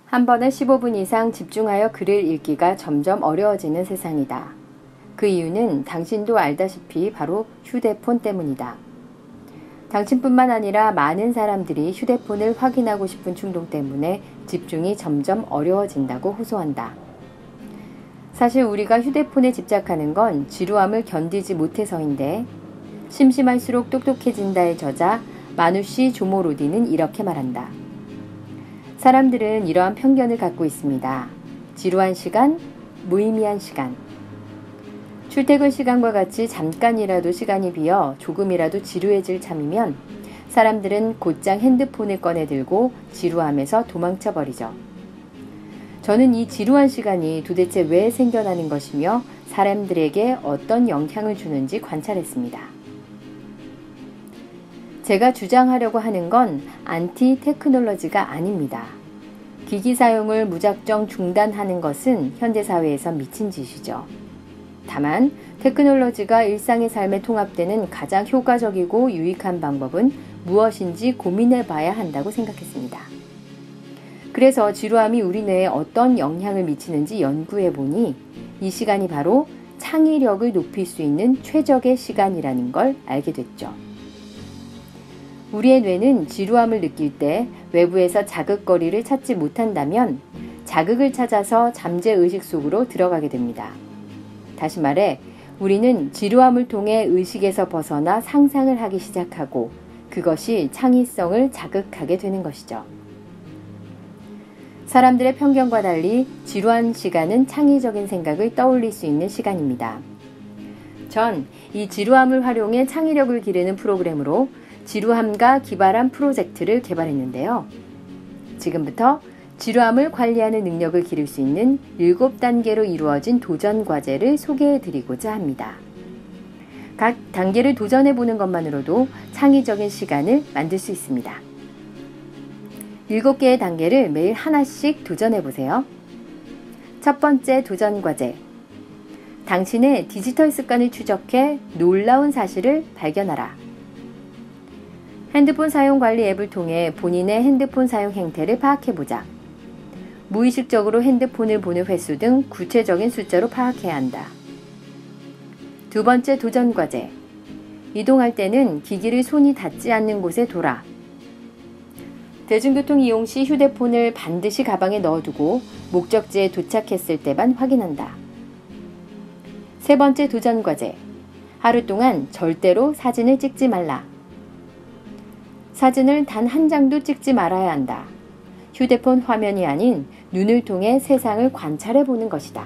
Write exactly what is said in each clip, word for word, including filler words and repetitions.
한 번에 십오 분 이상 집중하여 글을 읽기가 점점 어려워지는 세상이다. 그 이유는 당신도 알다시피 바로 휴대폰 때문이다. 당신뿐만 아니라 많은 사람들이 휴대폰을 확인하고 싶은 충동 때문에 집중이 점점 어려워진다고 호소한다. 사실 우리가 휴대폰에 집착하는 건 지루함을 견디지 못해서인데, 심심할수록 똑똑해진다의 저자 마누시 조모로디는 이렇게 말한다. 사람들은 이러한 편견을 갖고 있습니다. 지루한 시간, 무의미한 시간. 출퇴근 시간과 같이 잠깐이라도 시간이 비어 조금이라도 지루해질 참이면 사람들은 곧장 핸드폰을 꺼내 들고 지루함에서 도망쳐 버리죠. 저는 이 지루한 시간이 도대체 왜 생겨나는 것이며 사람들에게 어떤 영향을 주는지 관찰했습니다. 제가 주장하려고 하는 건 안티 테크놀로지가 아닙니다. 기기 사용을 무작정 중단하는 것은 현대사회에서 미친 짓이죠. 다만 테크놀로지가 일상의 삶에 통합되는 가장 효과적이고 유익한 방법은 무엇인지 고민해 봐야 한다고 생각했습니다. 그래서 지루함이 우리 뇌에 어떤 영향을 미치는지 연구해 보니 이 시간이 바로 창의력을 높일 수 있는 최적의 시간이라는 걸 알게 됐죠. 우리의 뇌는 지루함을 느낄 때 외부에서 자극거리를 찾지 못한다면 자극을 찾아서 잠재의식 속으로 들어가게 됩니다. 다시 말해, 우리는 지루함을 통해 의식에서 벗어나 상상을 하기 시작하고 그것이 창의성을 자극하게 되는 것이죠. 사람들의 편견과 달리 지루한 시간은 창의적인 생각을 떠올릴 수 있는 시간입니다. 전 이 지루함을 활용해 창의력을 기르는 프로그램으로 지루함과 기발함 프로젝트를 개발했는데요. 지금부터 지루함을 관리하는 능력을 기를 수 있는 일곱 단계로 이루어진 도전 과제를 소개해 드리고자 합니다. 각 단계를 도전해 보는 것만으로도 창의적인 시간을 만들 수 있습니다. 일곱 개의 단계를 매일 하나씩 도전해 보세요. 첫 번째 도전 과제. 당신의 디지털 습관을 추적해 놀라운 사실을 발견하라. 핸드폰 사용 관리 앱을 통해 본인의 핸드폰 사용 행태를 파악해보자. 무의식적으로 핸드폰을 보는 횟수 등 구체적인 숫자로 파악해야 한다. 두 번째 도전 과제. 이동할 때는 기기를 손이 닿지 않는 곳에 둬라. 대중교통 이용 시 휴대폰을 반드시 가방에 넣어두고 목적지에 도착했을 때만 확인한다. 세 번째 도전 과제. 하루 동안 절대로 사진을 찍지 말라. 사진을 단 한 장도 찍지 말아야 한다. 휴대폰 화면이 아닌 눈을 통해 세상을 관찰해 보는 것이다.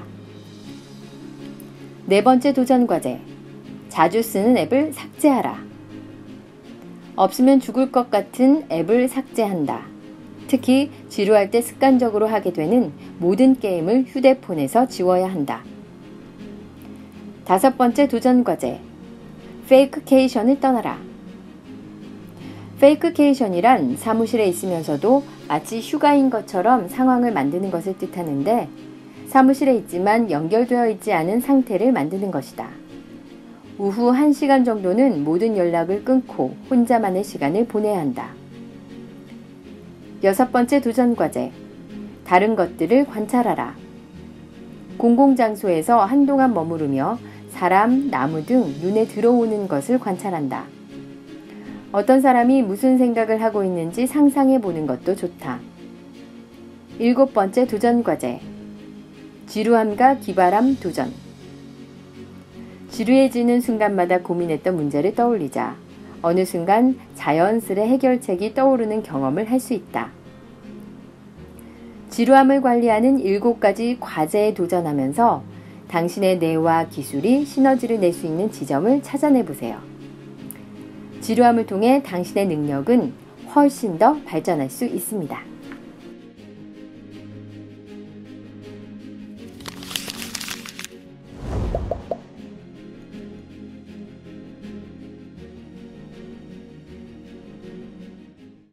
네 번째 도전 과제. 자주 쓰는 앱을 삭제하라. 없으면 죽을 것 같은 앱을 삭제한다. 특히 지루할 때 습관적으로 하게 되는 모든 게임을 휴대폰에서 지워야 한다. 다섯 번째 도전 과제. 페이크케이션을 떠나라. 페이크케이션이란 사무실에 있으면서도 마치 휴가인 것처럼 상황을 만드는 것을 뜻하는데, 사무실에 있지만 연결되어 있지 않은 상태를 만드는 것이다. 오후 한 시간 정도는 모든 연락을 끊고 혼자만의 시간을 보내야 한다. 여섯 번째 도전 과제. 다른 것들을 관찰하라. 공공장소에서 한동안 머무르며 사람, 나무 등 눈에 들어오는 것을 관찰한다. 어떤 사람이 무슨 생각을 하고 있는지 상상해 보는 것도 좋다. 일곱 번째 도전 과제. 지루함과 기발함 도전. 지루해지는 순간마다 고민했던 문제를 떠올리자 어느 순간 자연스레 해결책이 떠오르는 경험을 할 수 있다. 지루함을 관리하는 일곱 가지 과제에 도전하면서 당신의 뇌와 기술이 시너지를 낼 수 있는 지점을 찾아내 보세요. 지루함을 통해 당신의 능력은 훨씬 더 발전할 수 있습니다.